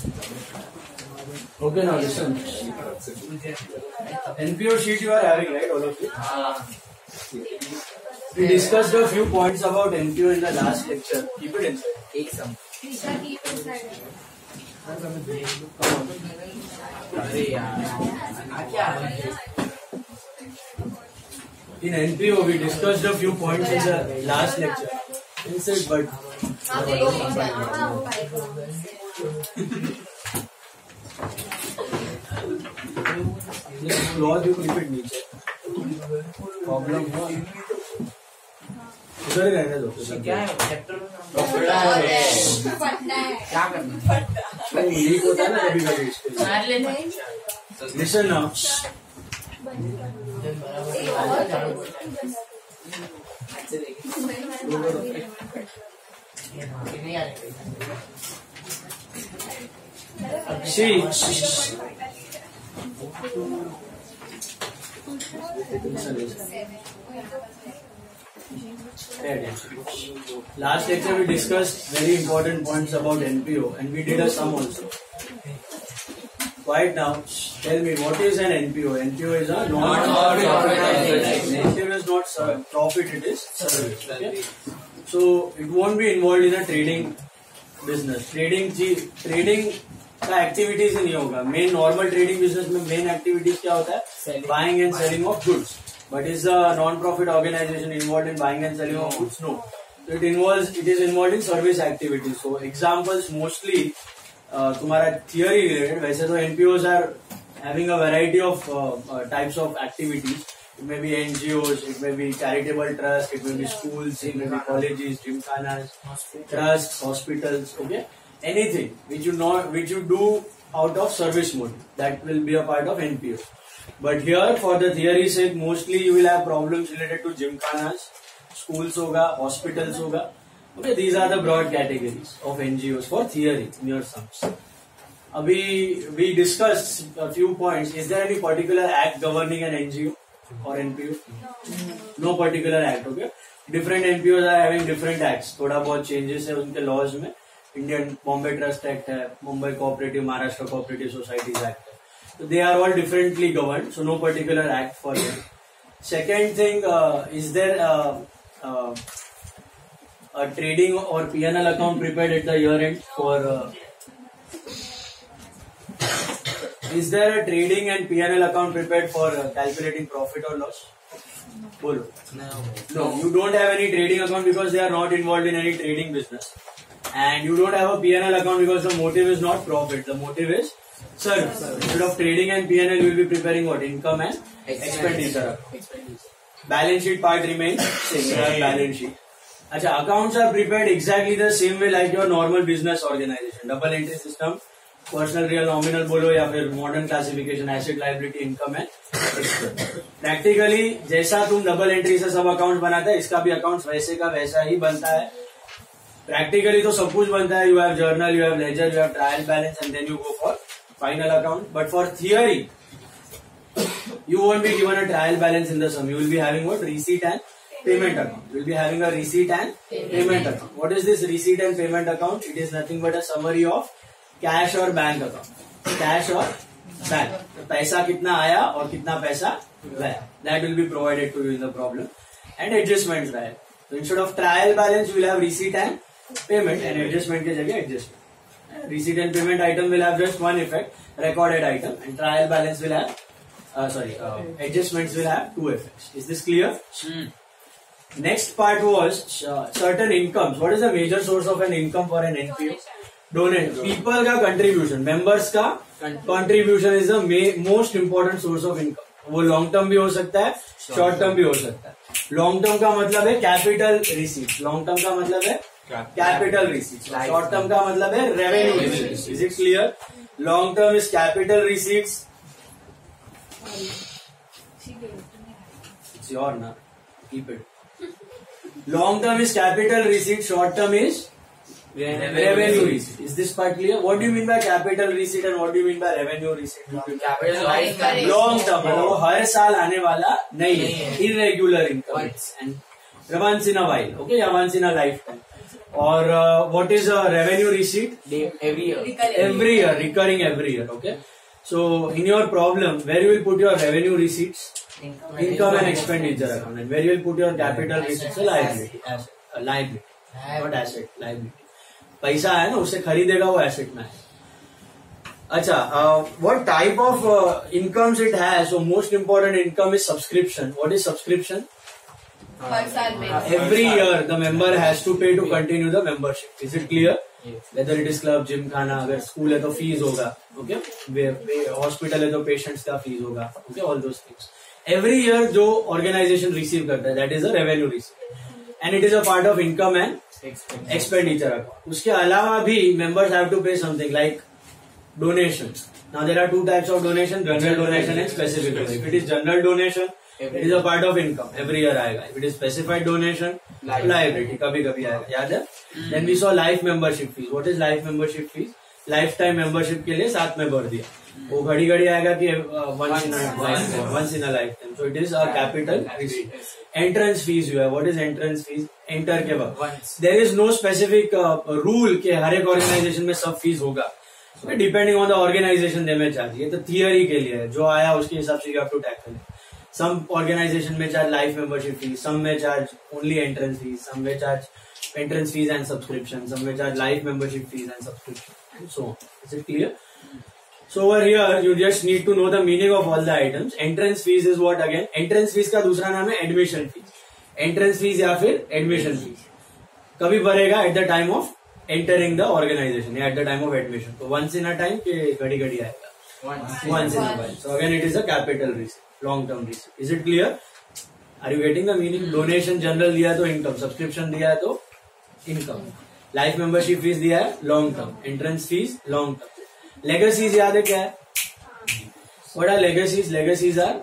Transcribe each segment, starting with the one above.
Okay, now listen. NPO sheet you are having, right, all of you? We discussed a few points about NPO in the last lecture. Keep it inside. Take some. In NPO, we discussed a few points in the last lecture. Inside, but cloth you keep it नीचे. Problem हुआ उधर ही रहने दो. क्या है chapter में क्या करना लीक होता है ना कभी कभी. Listen now. See, last lecture we discussed very important points about NPO and we did a sum also. Right now, tell me what is an NPO? NPO is a non-profit organization. NPO is not profit, it is service. Okay? So it won't be involved in a trading business. Trading का activities नहीं होगा. Main normal trading business में main activities क्या होता है? Buying and selling of goods. But is a non profit organisation involve in buying and selling of goods? No. So it is involved in service activities. So examples mostly तुम्हारा theory related. वैसे तो NPOs are having a variety of types of activities. It may be NGOs, it may be charitable trusts, it may be schools, it may be colleges, gymkhanas, trusts, hospitals. Okay, anything which you do out of service mode, that will be a part of NPO. But here, for the theory sake, mostly you will have problems related to gymkhanas. Schools होगा, hospitals होगा. Okay, these are the broad categories of NGOs for theory in your sums. अभी we discussed a few points. Is there any particular act governing an NGO or NPO? No particular act. Okay, different NPOs are having different acts. थोड़ा बहुत changes है उनके laws में. Indian Bombay Trust Act है, Mumbai Cooperative, Maharashtra Cooperative Societies Act है. So they are all differently governed. So no particular act for them. Second thing, is there a trading or P&L account prepared at the year end for? Is there a trading and P&L account prepared for calculating profit or loss? Bolo. No, you don't have any trading account because they are not involved in any trading business, and you don't have a P&L account because the motive is not profit. The motive is service. Instead of trading and P&L, you will be preparing what? Income and expenditure. Balance sheet part remains same. Balance sheet. अच्छा, accounts are prepared exactly the same way like your normal business organization. Double entry system, personal, real, nominal बोलो या फिर modern classification, asset, liability, income and expense. Practically जैसा तुम double entry से सब accounts बनाता है, इसका भी accounts वैसे का वैसा ही बनता है. Practically तो सब कुछ बनता है. You have journal, you have ledger, you have trial balance, and then you go for final account. But for theory, you won't be given a trial balance in the sum. You will be having what? Receipt and payment account. You will be having a receipt and payment account. What is this receipt and payment account? It is nothing but a summary of cash or bank account. Cash or bank. पैसा कितना आया और कितना पैसा गया. That will be provided to you in the problem. And adjustments रहेगा. So instead of trial balance, you will have receipt and payment, and adjustment के जगह adjustment. Receipt and payment item will have just one effect, recorded item, and trial balance will have adjustments will have two effects. Is this clear? Next part was certain incomes. What is the major source of an income for an NPO? Donate. People का contribution, members का contribution is the most important source of income. वो long term भी हो सकता है, short term भी हो सकता है. Long term का मतलब है capital receipts. Long term का मतलब है capital receipts. Short term का मतलब है revenue receipts. Is it clear? Long term is capital receipts. It's your na. Keep it. Long term is capital receipt. Short term is revenue receipt. Is this part clear? What do you mean by capital receipt and what do you mean by revenue receipt? Long term मतलब वो हर साल आने वाला नहीं है. Irregular income and once in a while. Okay, या once in a lifetime. और what is a revenue receipt? Every year. Every year, recurring every year. Okay. So in your problem, where you will put your revenue receipts? Income and expenditure account. And where you will put your capital receipts? Liability. Liability, not asset. Liability. पैसा है ना, उससे खरीदेगा वो asset में है. अच्छा, what type of incomes it has? So most important income is subscription. What is subscription? Every year the member has to pay to continue the membership. Is it clear? Yes. Whether it is club, gym, खाना, अगर school है तो fees होगा, okay? Hospital है तो patients का fees होगा, okay? All those things. Every year जो ऑर्गेनाइजेशन रिसीव करता है, that is a revenue receipt, and it is a part of income and expenditure account. उसके अलावा भी members have to pay something like donations. Now there are two types of donation: general donation and specific donation. If it is general donation, it is a part of income. Every year आएगा. If it is specified donation, liability कभी कभी आएगा. याद है? Then we saw life membership fees. What is life membership fees? Lifetime membership के लिए साथ में भर दिया. वो घड़ी घड़ी आएगा कि once in a lifetime. So it is a capital receipt. Entrance fees जो है, what is entrance fees? Enter के वक्त. There is no specific rule कि हर एक organization में सब fees होगा. Depending on the organization they may charge. ये तो theory के लिए है. जो आया उसके हिसाब से you have to tackle it. Some organization may charge life membership fees. Some may charge only entrance fees. Some may charge entrance fees and subscription. Some may charge life membership fees and subscription, and so on. Is it clear? So over here you just need to know the meaning of all the items. Entrance fees is what again? Entrance fees का दूसरा नाम है admission fees. Entrance fees या फिर admission fees. कभी भरेगा at the time of entering the organization या at the time of admission. तो once in a time के घड़ी घड़ी आएगा. Once in a while. So again it is a capital receipt, long term receipt. Is it clear? Are you getting the meaning? Donation general दिया तो income, subscription दिया तो income, life membership fees दिया है long term, entrance fees long term. Legacies याद है क्या है? What are legacies? Legacies are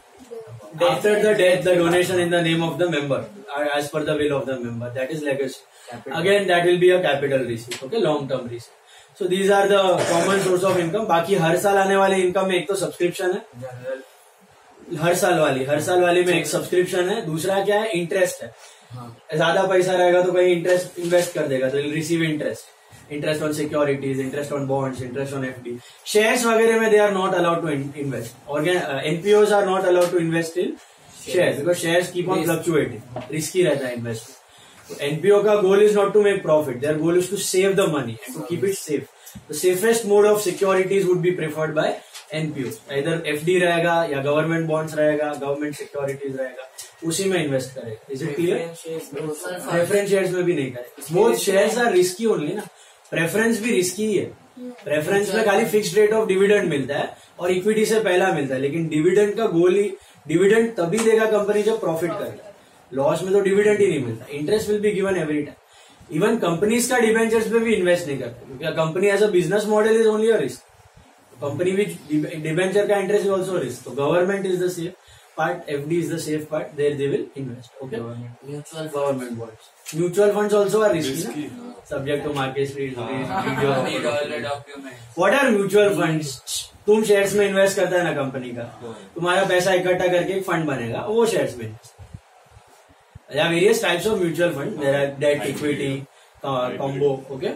after the death the donation in the name of the member as per the will of the member. That is legacy. Again that will be a capital receipt. Okay, long term receipt. So these are the common source of income. बाकी हर साल आने वाले income में एक तो subscription है, हर साल वाली में एक सब्सक्रिप्शन है. दूसरा क्या है? इंटरेस्ट है. ज्यादा पैसा रहेगा तो कहीं इंटरेस्ट इन्वेस्ट कर देगा तो receive interest on securities, interest on bonds, interest on FD. Shares वगैरह में they are not allowed to invest. NPOs are not allowed to invest in shares because shares keep on fluctuating. Risky रहता है investment. NPO का goal is not to make profit. Their goal is to save the money and to keep it safe. The safest mode of securities would be preferred by NPO. Either FD रहेगा या government bonds रहेगा, government securities रहेगा, उसी में invest करेगा. Is it clear? Preference shares में भी नहीं करेगा. Both shares are risky only ना. Preference भी risky ही है. Preference में खाली fixed rate of dividend मिलता है और equity से पहला मिलता है. लेकिन dividend का goal ही dividend तभी देगा कंपनी जब profit करेगा. लॉस में तो डिविडेंड ही नहीं मिलता. Interest will be given every time. Even companies का डिबेंचर्स पे भी इन्वेस्ट नहीं करते क्योंकि company as a business model is only a risk. Company which debenture का इंटरेस्ट इज ऑल्सो रिस्क. तो government is the safe part, FD is the safe part, there they will invest. Okay, government bonds. Mutual funds also are risky subject to market risk. What are mutual funds? तुम shares में invest करता है ना company का, तुम्हारा पैसा इकट्ठा करके एक फंड बनेगा, वो शेयर्स में. There are various types of mutual fund. There are debt, equity, combo, okay?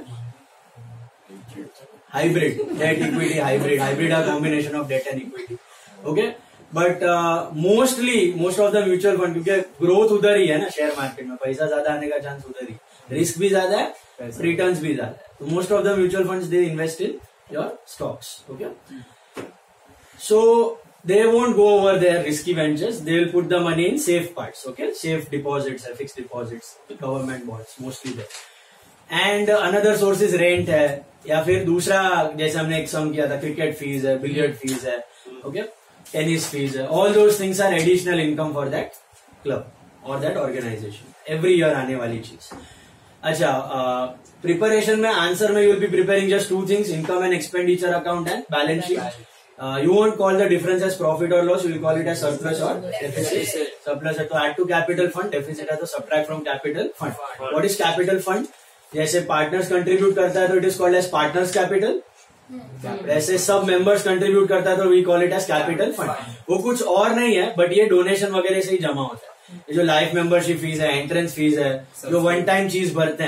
Hybrid, debt, equity, hybrid. Hybrid are combination of debt and equity, okay? But most of the mutual fund क्योंकि growth उधर ही है ना share market में, पैसा ज्यादा आने का chance उधर ही, रिस्क भी ज्यादा है, रिटर्न्स भी ज्यादा है. तो most of the mutual funds they invest in your stocks, okay? So they won't go over their risky ventures. They will put the money in safe parts. Okay, safe deposits, fixed deposits, government bonds mostly there. And another source is rent है या फिर दूसरा जैसे हमने एक sum किया था cricket fees है, बिलियर्ड फीस है, ओके, टेनिस फीस है. All those things are additional income for that club or that organization. Every year आने वाली चीज. अच्छा, प्रिपरेशन में आंसर में you will be preparing just two things: income and expenditure account and balance sheet. You won't call the difference as profit or loss. You will call it as surplus or deficit. Surplus है तो add to capital fund, deficit है तो subtract from capital fund. What is capital fund? जैसे partners contribute करता है तो it is called as partners capital. ऐसे सब members contribute करता है तो we call it as capital fund. वो कुछ और नहीं है but ये donation वगैरह से ही जमा होता है. ये जो life membership fees है, entrance fees है, जो one time चीज भरते हैं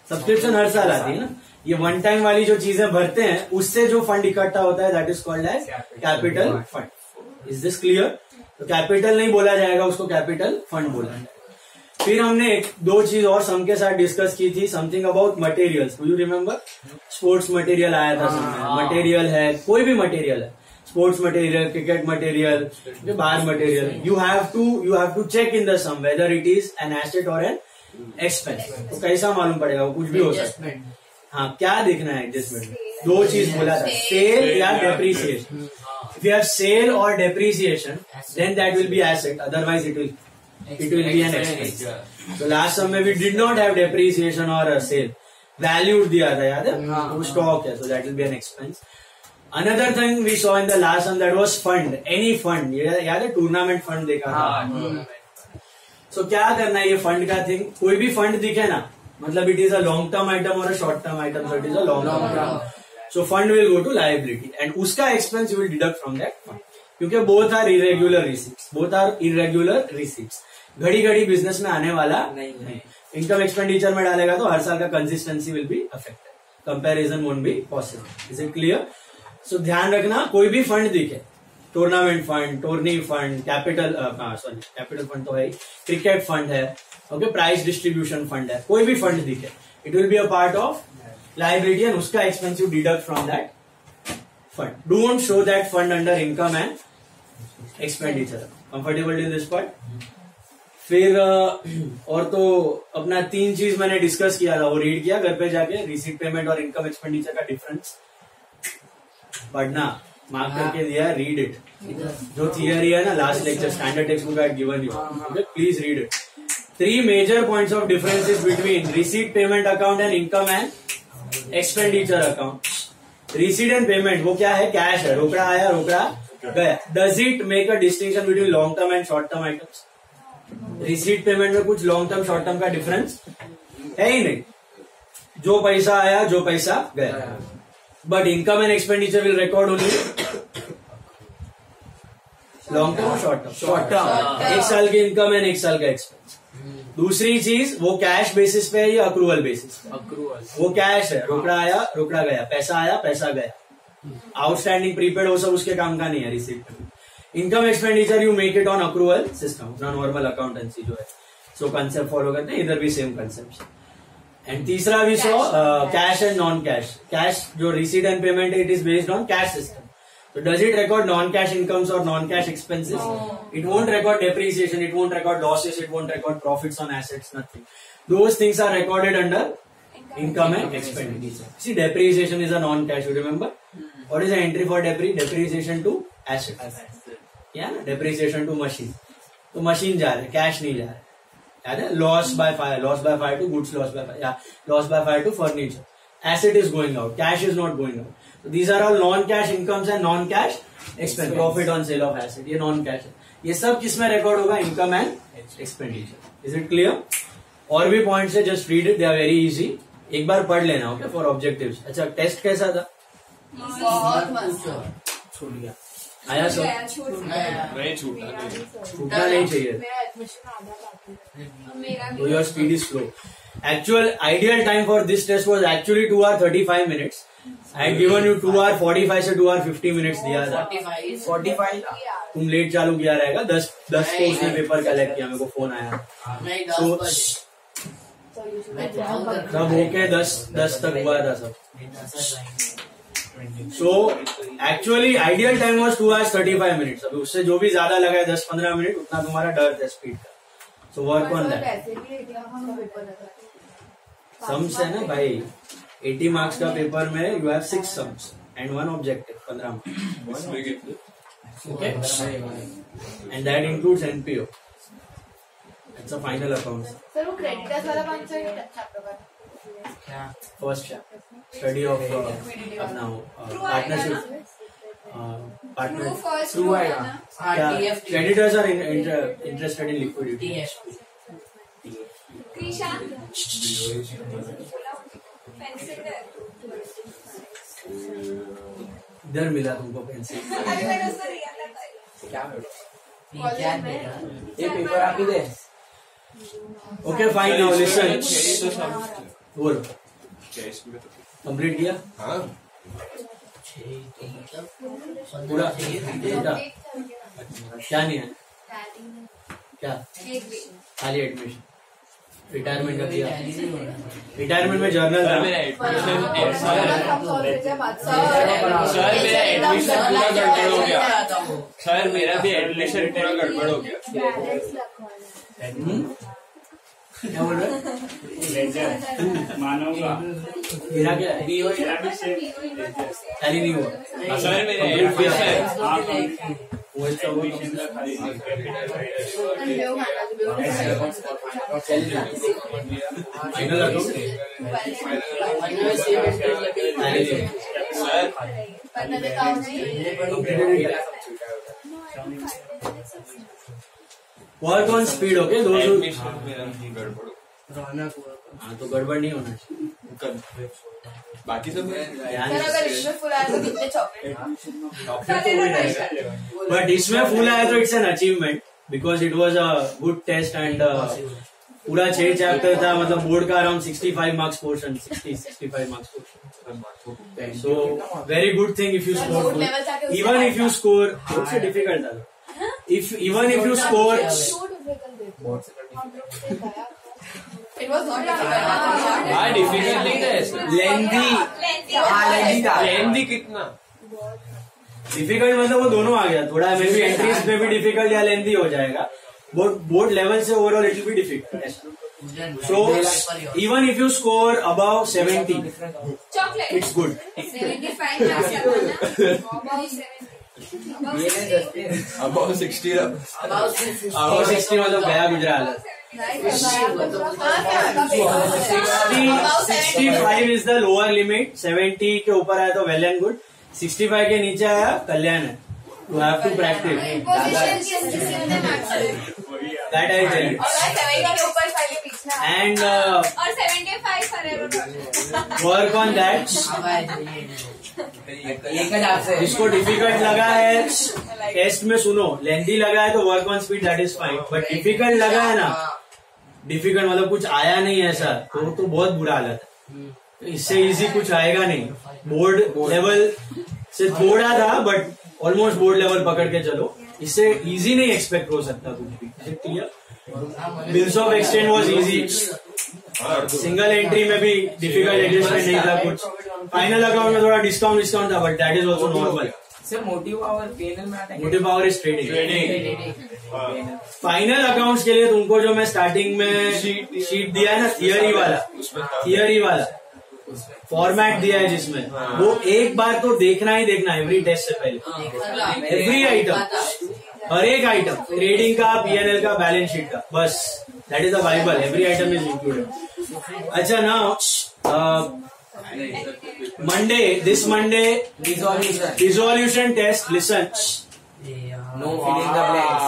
सब्सक्रिप्शन हर साल आती है ना, ये वन टाइम वाली जो चीजें भरते हैं उससे जो फंड इकट्ठा होता है that is called as capital fund. Is this clear? तो कैपिटल नहीं बोला जाएगा, उसको कैपिटल फंड बोला जाएगा। फिर हमने एक दो चीज और सम के साथ डिस्कस की थी, something about materials. Do you remember? Sports material आया था सम, मटेरियल है, कोई भी मटेरियल है, sports material, cricket material, bar material, you have to check in the sum whether it is an asset और एन एक्सपेंस। तो कैसा मालूम पड़ेगा? वो कुछ भी हो सकता है। हाँ, क्या देखना है एडजस्टमेंट में? दो चीज बोला था, सेल या depreciation. If you have sale और depreciation then that will be asset, otherwise it will be an expense. So last समय we did not have depreciation or a sale. Valued दिया था, याद है? वो स्टॉक है, so that will be an expense. Another thing we saw in the last one that was fund. Any fund, याद है? Tournament fund देखा था। So क्या करना है ये फंड का थिंग? कोई भी फंड दिखे ना, मतलब it is a long term item or a short term item, so it is a long term. So fund will go to liability and उसका expense you will deduct from that fund. क्योंकि both are irregular receipts, घड़ी घड़ी business में आने वाला नहीं। Income expenditure में डालेगा तो हर साल का consistency will be affected, comparison won't be possible. Is it clear? So ध्यान रखना, कोई भी फंड दिखे, tournament fund, tourney fund, capital fund तो है, क्रिकेट फंड है, ओके, प्राइस डिस्ट्रीब्यूशन फंड है, कोई भी फंड दिखे, it will be a part of liability and उसका expense you deduct from that fund. Don't show that fund under income and expenditure. Comfortable in this part? फिर और तो अपना तीन चीज मैंने डिस्कस किया था, वो रीड किया घर पे जाके, रिसीट पेमेंट और इनकम एक्सपेंडिचर का डिफरेंस पढ़ना, मार्क करके दिया, रीड इट। जो थियरी है ना last lecture standard text book I had given you, please read it. 3 major points of differences between receipt payment account and income and expenditure account. Receipt and payment वो क्या है? Cash है, रोकड़ा आया, रोकड़ा गया। Does it make a distinction between long term and short term items? Receipt payment में कुछ लॉन्ग टर्म शॉर्ट टर्म का डिफरेंस है ही नहीं, जो पैसा आया जो पैसा गया। But income and expenditure will record only long term short term. Short term एक साल की इनकम एंड एक साल का एक्सपेंस। दूसरी चीज वो कैश बेसिस पे है या अक्रूवल बेसिस पे? अक्रूवल। वो कैश है, रोकड़ा आया रोकड़ा गया, पैसा आया पैसा गया, आउटस्टैंडिंग प्रीपेड वो सब उसके काम का नहीं है रिसीट पे। Income expenditure you make it on accrual system, अपना नॉर्मल अकाउंटेंसी जो है, सो कंसेप्ट फॉलो करते हैं, इधर भी सेम कंसेप्ट। एंड तीसरा भी so cash and non cash. Cash जो receipt and payment it is based on cash system. So does it record non-cash incomes or non-cash expenses? No. It won't record depreciation, it won't record losses, it won't record profits on assets, nothing. Those things are recorded under income and expenditure. See, depreciation is a non-cash, you remember? What is the entry for depreciation to assets? Yeah, depreciation to machine. तो machine जा रहे, cash नहीं जा रहे। याद है? Loss by fire to goods loss by fire. Yeah, loss by fire to furniture. Asset is going out, cash is not going out. So these are all non-cash incomes and non-cash expense. Profit on sale of asset, ये non-cash है। ये सब किसमें record होगा? Income and expenditure. Is it clear? और भी points है, just read it, they are very easy. एक बार पढ़ लेना, ओके, फॉर ऑब्जेक्टिव्स। अच्छा, टेस्ट कैसा था? छूट गया, आया सब? नहीं छूटना नहीं चाहिए। Your speed is slow. Actual ideal time for this test was actually 2 hours 35 minutes. I had given you 2 hours 45 से 2 hours 50 minutes दिया था। 45 तुम लेट चालू किया रहेगा। 10 को उसने पेपर कलेक्ट किया, मेरे को फोन आया। सब होके 10 तक हुआ था सब। So actually ideal time was 2 hours 35 minutes. अभी उससे जो भी ज्यादा लगा है 10-15 मिनट, उतना तुम्हारा डर है स्पीड का। So work on that. Sums है ना भाई, 80 मार्क्स का पेपर में you have 6 sums and 1 objective, 15 marks, okay, and that includes NPO. It's a final account. Sir वो क्रेडिटर्स वाला कौन सा चैप्टर का? क्या? फर्स्ट चैप्टर, स्टडी ऑफ अपना पार्टनरशिप, पार्टनर थ्रू आएगा। Creditors are interested in liquidity. इधर मिला तुमको पेंसिल? ये पेपर आप ही दे। Okay fine, now listen. बोलो कंप्लीट किया हाँ पूरा क्या नहीं है क्या खाली एडमिशन रिटायरमेंट का किया रिटायरमेंट में जर्नल था सर मेरा भी एडमिशन पूरा गड़बड़ हो गया क्या बोल रहे मानूंगा मेरा क्या खाली नहीं हुआ सर मेरा वर्क ऑन स्पीड ओके दो गड़बड़ हाँ तो गड़बड़ नहीं होना चाहिए बाकी सब अगर इसमें फुल आया तो कितने चॉकलेट बट इसमें फुल आया तो it's an achievement because it was a good test and पूरा 6 चैप्टर था मतलब बोर्ड का around 65 marks portion 65 marks portion so very good thing if you score even if you score सबसे difficult था even if you score It was not difficult नहीं था लेंदी कितना difficult मतलब वो दोनों आ गया थोड़ा मे बी एंट्रीज में भी डिफिकल्ट या लेंदी हो जाएगा बोर्ड लेवल से overall it will be difficult so even if you score above 70 it's good above 60 मतलब गया Gujarat 65 is the lower limit 70 के ऊपर आया तो वेल एंड गुड 65 के नीचे आया कल्याण है you have to practice that I tell and work on that जिसको डिफिकल्ट लगा है टेस्ट में सुनो लेंथी लगा है तो work on speed that is fine but difficult लगा है ना डिफिकल्ट मतलब कुछ आया नहीं ऐसा तो बहुत बुरा हालत है तो इससे इजी कुछ आएगा नहीं बोर्ड लेवल से थोड़ा था बट ऑलमोस्ट बोर्ड लेवल पकड़ के चलो इससे इजी नहीं एक्सपेक्ट हो सकता कुछ भी clear bills of exchange was easy single entry में भी डिफिकल्ट एडजस्टमेंट नहीं था कुछ फाइनल अकाउंट में थोड़ा डिस्काउंट था but that is also normal motive power is trading final accounts के लिए तुमको जो मैं स्टार्टिंग में शीट दिया है ना थियरी वाला फॉर्मेट दिया है जिसमें वो एक बार तो देखना ही देखना एवरी टेस्ट से पहले एवरी आइटम हर एक आइटम ट्रेडिंग का पीएनएल का बैलेंस शीट का बस that is the bible every item is included अच्छा ना this Monday resolution test listen No filling the blanks.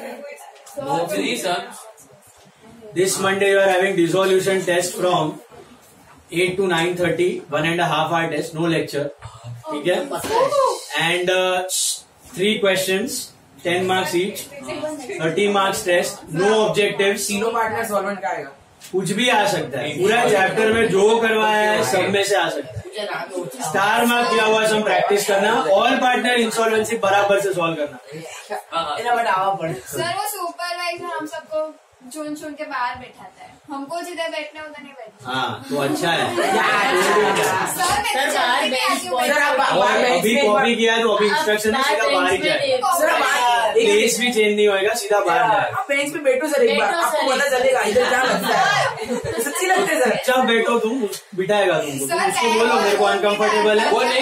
this Monday you are having resolution test from 8 to 9:30 1.5 hour test no lecture ठीक है and 3 questions 10 marks each 30 marks test no objectives तीनों partner solvent का आएगा कुछ भी आ सकता है पूरा चैप्टर में जो करवाया है सब में से आ सकता है स्टार मार्क दिया हुआ सब प्रैक्टिस करना ऑल पार्टनर इंसॉल्वेंसी बराबर से सॉल्व करना सर वो सुपरवाइजर हम सबको चुन के बाहर बैठाता है हमको जिधर बैठना उधर नहीं बैठना हाँ तो अच्छा है अभी कॉपी किया तो अभी इंस्ट्रक्शन सीधा बाहर ही जाए प्लेस भी चेंज नहीं होएगा सीधा बाहर जाए बेंच पे बैठो सर एक बार आपको पता चलेगा इधर क्या लगता है सच्ची लगता है सर जब बैठो तुम बिठाएगा तुमको तुम उसको बोलो मेरे को अनकंफर्टेबल है वो नहीं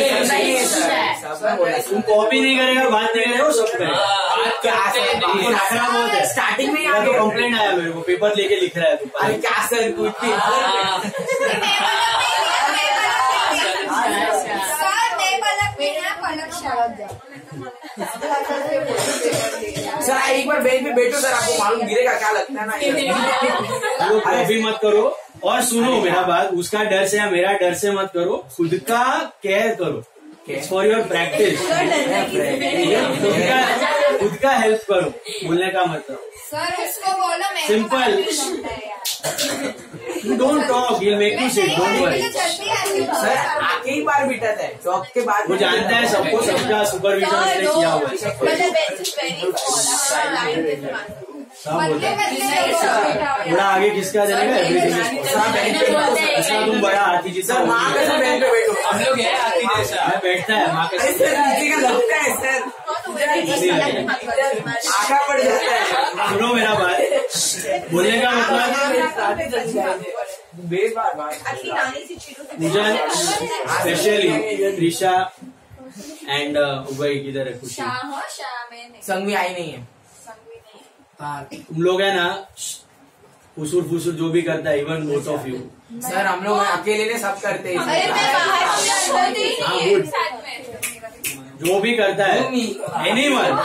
तुम कॉपी नहीं करेगा बात नहीं करेगा वो सब करेगा खराब बहुत है स्टार्टिंग में तो कंप्लेंट आया मेरे को पेपर लेके लिख रहा है तू अरे क्या सर कुछ सर एक बार बेंच पे बैठो सर आपको मालूम गिरेगा क्या लगता है ना वो कॉपी मत करो और सुनो मेरा बात उसका डर से या मेरा डर से मत करो खुद का केयर करो फॉर योर प्रैक्टिस खुद का हेल्प करो बोलने का मतलब सर उसको बोलो simple You don't talk. He'll make you sit. Don't worry. Sir आके ही बार बिठाता है, चौक के बाद वो जानता है सबको, सबका सुपरविजन उसने किया हुआ है। सब बड़ा आगे किसका जाएगा? एवरीथिंग ऐसा तुम बड़ा हाथी जितना सर माँ कैसे बेंच पे बैठो? हम लोग है हाथी जैसा। मैं बैठता है माँ अरे सर नीचे का लगता है सर, आका पड़ जाता है। सुनो मेरा बात, बोलने का मतलब पूजा स्पेशली त्रिशा एंड उबई किधर है? खुशी संग आई नहीं है। तुम लोग है ना, फुसूर फुसूर जो भी करता है, even both of you. Sir हम लोग अकेले ने सब करते हैं, जो भी करता है, anyone,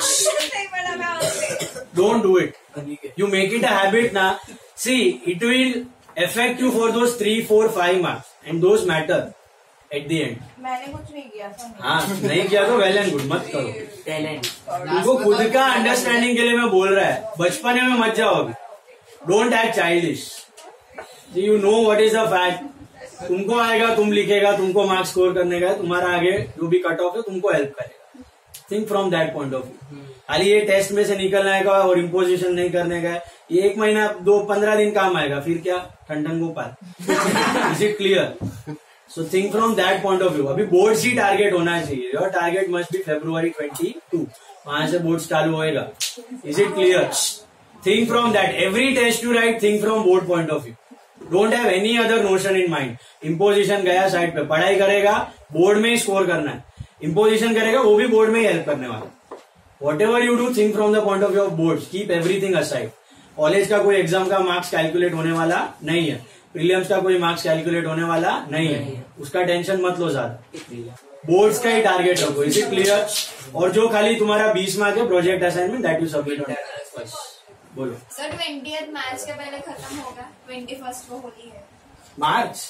don't do it. You make it a habit na. See, it will affect you for those 3, 4, 5 marks, and those matter at the end. मैंने कुछ नहीं किया था। हाँ, नहीं किया तो वेल एंड गुड, मत करो। टैलेंट तुमको खुद का अंडरस्टैंडिंग के लिए मैं बोल रहा है, बचपने में मत जाओ अभी। Don't act childish. You know what is the fact. तुमको आएगा, तुम लिखेगा, तुमको मार्क्स स्कोर करने का, तुम्हारा आगे जो भी कट ऑफ है तुमको हेल्प करेगा। Think from that point of view. खाली ये टेस्ट में से निकलने का और इम्पोजिशन नहीं करने का है, ये 1 महीना 2-15 दिन काम आएगा, फिर क्या ठंडन Gopal. Is it clear? So think from that point of view. अभी बोर्ड सी टारगेट होना चाहिए। Your target must be February 22, वहां से बोर्ड चालू होएगा। Is it clear? Think from that. Every test you write, think from board point of view. Don't have any other notion in mind. Imposition गया side पे, पढ़ाई करेगा, board में ही score करना है। इम्पोजिशन करेगा, वो भी बोर्ड में ही हेल्प करने वाला। Whatever you do, think from the point of view of boards. Keep everything aside. College का कोई एग्जाम का मार्क्स कैलकुलेट होने वाला नहीं है, प्रीलिम्स का कोई मार्क्स कैलकुलेट होने वाला नहीं है, उसका टेंशन मत लो ज्यादा। बोर्ड्स का ही टारगेट रखो। Is it clear? और जो खाली तुम्हारा 20 मार्क है project assignment, that you submit on. बोलो सर 20th मैच के पहले खत्म होगा, 21st को होली है। मार्च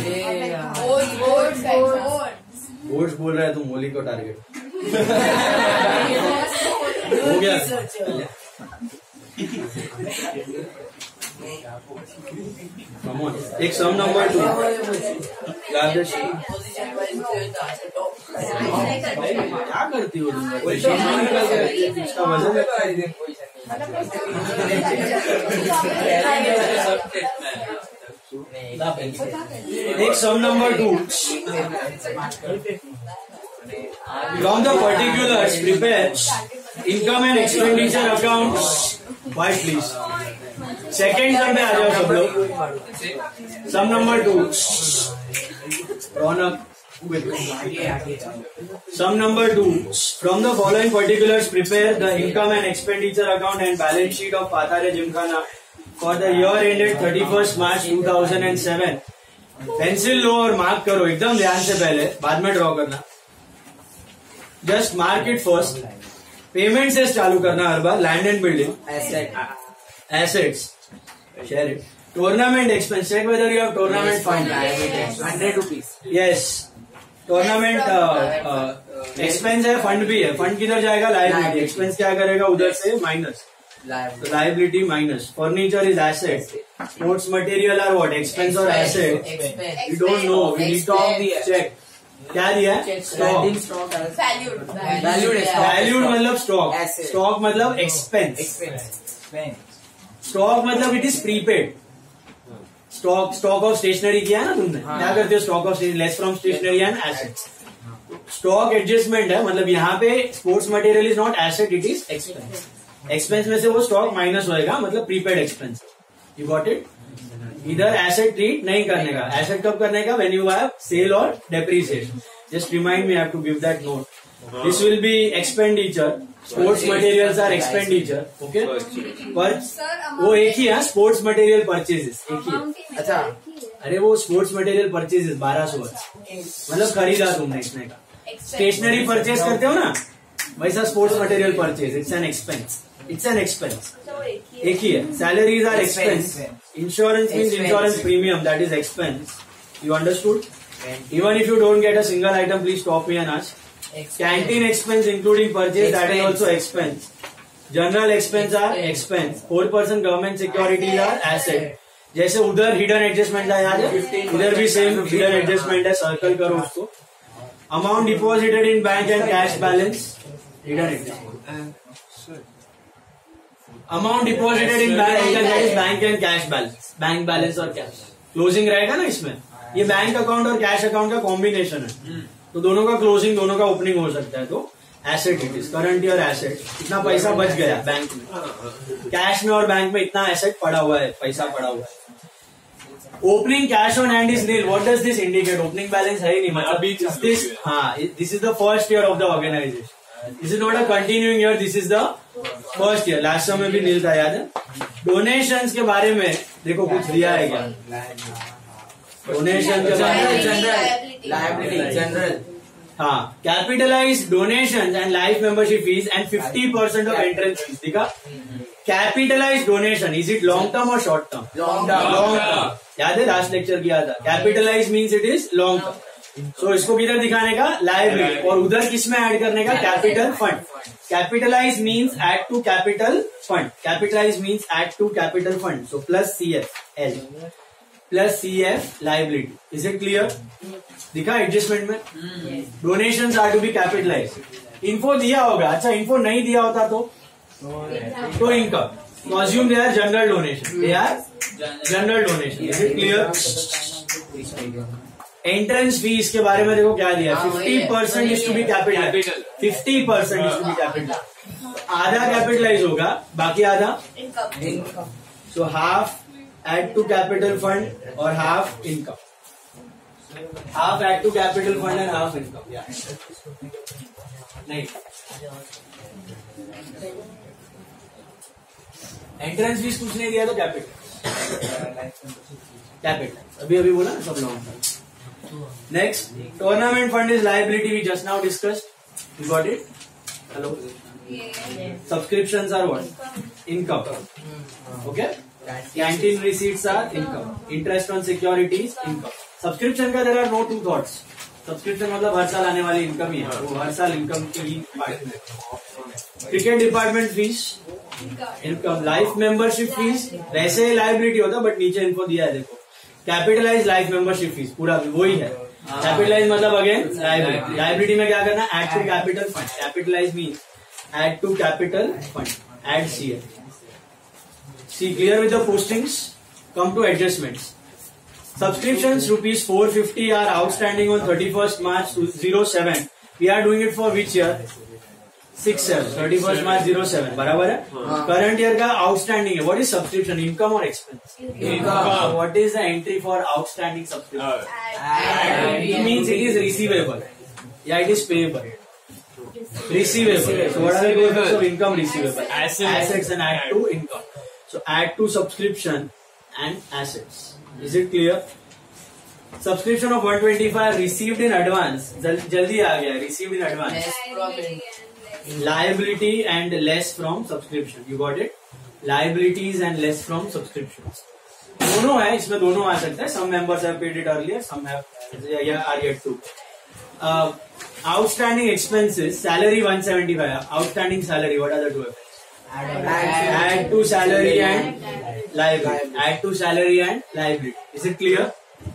बोर्ड्स बोल रहा है, तुम होली को टारगेट हो गया। Come on. एक सम नंबर 2 क्या करती हो तुम? इसका वजन एक sum number 2 from the particulars prepare income and expenditure account. Why please? Second sum पे आ जाओ सब लोग। Sum number 2 Raunak. Sum number 2. From the following particulars, prepare the income and expenditure account and balance sheet of Pathare Gymkhana for the year ended 31st March 2007. Pencil लो और mark करो एकदम ध्यान से, पहले बाद में ड्रॉ करना। Just mark it first. Payment से चालू करना हर बार। Land and building, assets, share it. Tournament expense, check whether you have tournament fund, 100 rupees. Yes, tournament expense है, फंड भी है। फंड किधर जाएगा? लायबिलिटी। एक्सपेंस क्या करेगा? उधर से minus, liability minus. Furniture is asset. Sports material are what? Expense और asset? You don't know, we need to check. क्या दिया? स्टॉक। वैल्यूड मतलब स्टॉक। स्टॉक मतलब एक्सपेंस। स्टॉक मतलब it is prepaid. Stock of stationery किया है ना तुमने, क्या करते हो? Stock of less from stationery and assets. Stock adjustment है, मतलब यहाँ पे sports material is not asset, it is expense. Expense में से वो स्टॉक माइनस होएगा, मतलब prepaid expense. You got it? इधर एसेट ट्रीट नहीं करने का। एसेट कब करने का? व्हेन यू हैव सेल और depreciation. Just remind me, I have to give that note. This will be expenditure. Sports materials are expenditure. Okay, पर वो एक ही है, स्पोर्ट्स मटेरियल परचेजेस एक ही। अच्छा, अरे वो स्पोर्ट्स मटेरियल परचेजेस 1200 मतलब खरीदा तुमने इसने का। स्टेशनरी परचेज करते हो ना, वैसा sports material purchase, it's an expense. It's an expense, एक ही है। Salaries are expense. Insurance means insurance premium, that is expense. You understood? Even if you don't get a single item, please stop me and ask. Canteen expense including purchase, that is also expense. General expense are expense. 4% government securities are asset. जैसे उधर hidden adjustment है याद है, इधर भी same hidden adjustment है, circle करो उसको. Amount deposited in bank and cash balance, hidden adjustment. Amount deposited in bank and cash balance, bank balance और कैश क्लोजिंग रहेगा ना इसमें. ये बैंक अकाउंट और कैश अकाउंट का कॉम्बिनेशन है, तो दोनों का क्लोजिंग दोनों का ओपनिंग हो सकता है. तो asset it is current year asset. इतना पैसा बच गया बैंक में, कैश में और बैंक में इतना एसेट पड़ा हुआ है, पैसा पड़ा हुआ है. Opening cash on hand is nil. What does this indicate? Opening balance है ही नहीं, मतलब दिस, हाँ, this is the first year of the organisation. This is not a continuing year, this is the first year. Last year में भी नील था, याद है. डोनेशंस के बारे में देखो कुछ दिया है क्या? डोनेशन के बारे में लायबिलिटी जनरल. हाँ, capitalise donation and life membership fees and 50% of entrance fees. देखा, capitalise donation, is it long term और short term? Long term. Long term. याद है लास्ट लेक्चर किया था. Capitalise means it is long term. So इसको किधर दिखाने का? लाइबिलिटी. और उधर किस में ऐड करने का? Capital fund. Capitalise means add to capital fund. Capitalise means add to capital fund. So plus CF L plus CF liability. Is it clear? दिखा एडजस्टमेंट में. Donations are to be capitalise. Info दिया होगा. अच्छा, info नहीं दिया होता तो income. तो assume they are general donation. They are general donation. Is it clear? Entrance fees के बारे में देखो क्या दिया. 50% is to be capital. 50% is to be capital. आधा कैपिटलाइज होगा, बाकी आधा income. So half add to capital fund or half income. Half add to capital fund and half income. Yeah. नहीं. एंट्रेंस फीस कुछ नहीं दिया तो कैपिटल अभी बोला ना सब लोगों. Next, tournament fund is liability. We just now discussed. You got it? Hello. Subscriptions are what? Income. Okay? Canteen receipts are income. Interest on securities, income. Subscription का there are no two thoughts. Subscription मतलब हर साल आने वाली income ही है, वो हर साल income की ही पार्ट है. Cricket department fees, income. Life membership fees वैसे लाइबिलिटी होता बट नीचे इनको दिया है देखो. कैपिटलाइज लाइफ मेंबरशिप फीस पूरा वही है. कैपिटलाइज मतलब अगेन लाइबिलिटी. लाइबिलिटी में क्या करना? Add to capital fund. Capitalise means add to capital fund, add CF. See, clear with the postings? Come to adjustments. Subscriptions rupees 450 are outstanding on 31st March 07. We are doing it for which year? 6-7. 31st March 07. बराबर है? Current year का outstanding है. What is subscription? Income or expense? Income. What is the entry for outstanding subscription? It means it is receivable. Yeah, it is payable. Receivable. So what are the benefits of income? Receivable. Assets and add to income. So add to subscription and assets. Is it clear? Subscription of 125 received in advance. जल्दी आ गया. Received in advance. Liability and less from subscription. You got it? Liabilities and less from subscriptions. दोनों है इसमें, दोनों आ सकता है. Some members have paid it earlier. Some have are yet to. Outstanding expenses, salary 175. Outstanding salary, what are the two effects? Add to salary and liability. Add to salary and liability. Is it clear?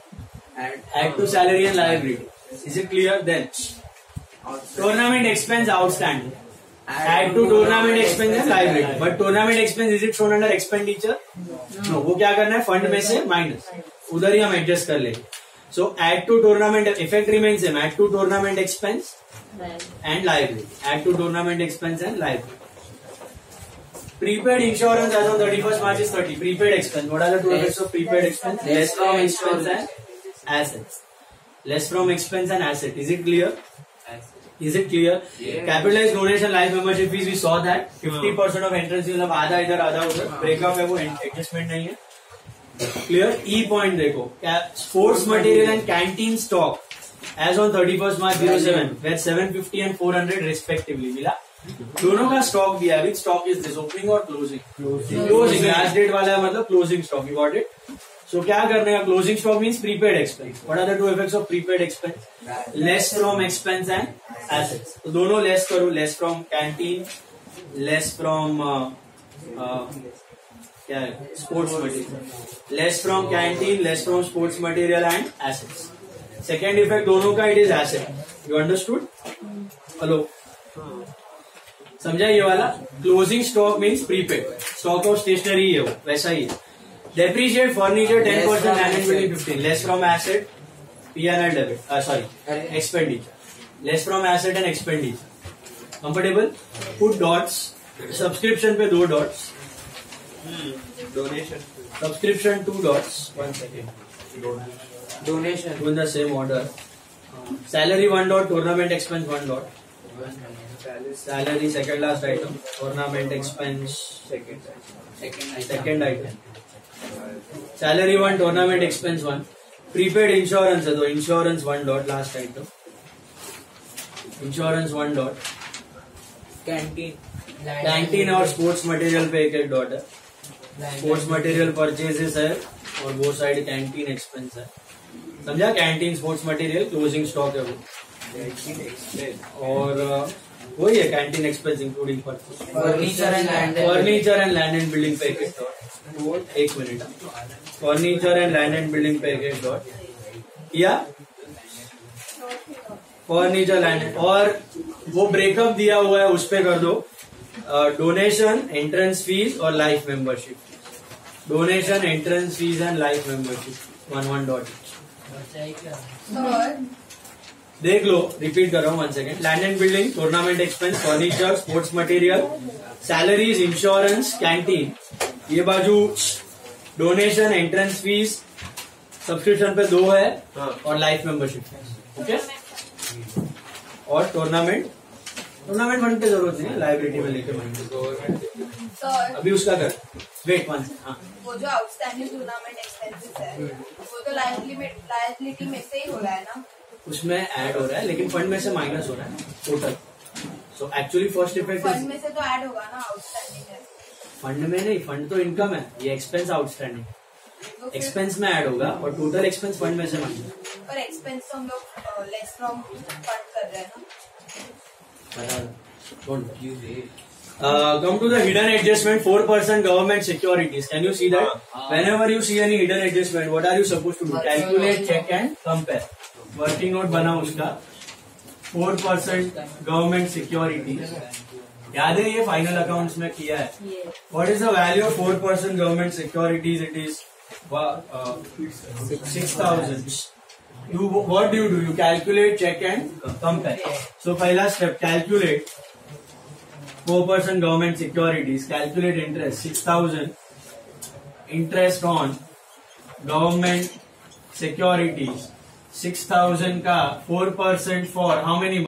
Add to salary and liability. Is it clear? Then tournament expense outstanding. Add to tournament expense and liability. But tournament expense, is it shown under expenditure? No. वो क्या करना है? Fund में से minus. उधर ही हम adjust कर लेंगे. So add to tournament effect remains same. Add to tournament expense and liability. Add to tournament expense and liability. Prepaid insurance as on 31st March is 30. Prepaid expense. What are the two effects of prepaid expense? Less from expense and assets. Less from expense and asset. Is it clear? Is it clear? Yeah. Capitalized donation, life membership fees. We saw that 50% of entrance मतलब आधा इधर आधा उधर. Breakup है वो adjustment नहीं है. Clear? E point देखो. Sports material and canteen stock as on 31st March 07 were 750 and 400 respectively. मिला? दोनों का स्टॉक दिया. Which stock is this? Opening or closing? Closing. Last date वाला है मतलब closing stock. You got it? So क्या करने का? Closing stock means prepaid expense. What are the two effects of prepaid expense? Less from expense and assets. तो दोनों less करो. Less from canteen, less from क्या है, sports material. Less from canteen, less from sports material and assets. Second effect दोनों का it is asset. You understood? Hello, समझा ये वाला? Closing stock means prepaid stock of stationery है वो, वैसा ही है. Depreciate furniture 10%, land and building 15%. Less from asset, P&L debit, sorry expenditure. Less from asset and expenditure. Comfortable? Put dots. Subscription पे 2 dots. Donation. Subscription 2 dots. 1 second. Donation In the same order. Salary 1 dot, tournament expense 1 dot. Salary second last item. Tournament expense second item. Salary 1, tournament expense 1. Prepaid insurance है तो insurance 1 dot last item. Insurance 1 dot. Canteen और sports material पे 1 dot है. Sports material purchases है और वो side canteen expense है. समझा? Canteen sports material closing stock है वो. और वही है canteen expense including purchase. Furniture and land and building पे 1 dot. 1 minute. Furniture and land and building पे 1 डॉट या फर्नीचर लैंड. और वो ब्रेकअप दिया हुआ है उस पे कर दो. डोनेशन, एंट्रेंस फीस और life membership. Donation, entrance fees and life membership 1 dot. देख लो, रिपीट कर रहा हूँ 1 second. Land and building, tournament expense, furniture, sports material, salaries, insurance, canteen. ये बाजू डोनेशन, एंट्रेंस फीस, सब्सक्रिप्शन पे 2 है और लाइफ मेंबरशिप. ओके. और टूर्नामेंट फंड की जरूरत नहीं है, लाइब्रेरी में लेके मांगे. सर, अभी उसका कर. Wait 1 second. हाँ, वो जो आउटस्टैंडिंग टूर्नामेंट एक्सपेंसेस है वो तो लायबिलिटी में से ही हो रहा है ना. उसमें ऐड हो रहा है लेकिन फंड में से माइनस हो रहा है total. So actually first effect fund में से तो ऐड होगा ना. आउटस्टैंडिंग है फंड में नहीं, फंड तो इनकम है. ये एक्सपेंस आउटस्टैंडिंग तो फिर- एक्सपेंस में ऐड होगा और टोटल एक्सपेंस फंड में से माइनस. पर एक्सपेंस तो हम लोग लेस फ्रॉम फंड कर रहे हैं ना. Come to the hidden adjustment. 4% government securities. Can you see that? Whenever you see any hidden adjustment, what are you supposed to do? Calculate, check and compare. Working note बना उसका. 4% government securities. याद है ये final accounts में किया है. What is the value of 4% government securities? It is 6,000. What do? You calculate, check and compare. So पहला step, calculate 4% government securities. Calculate interest 6,000. Interest on government securities 6,000 का 4% for how many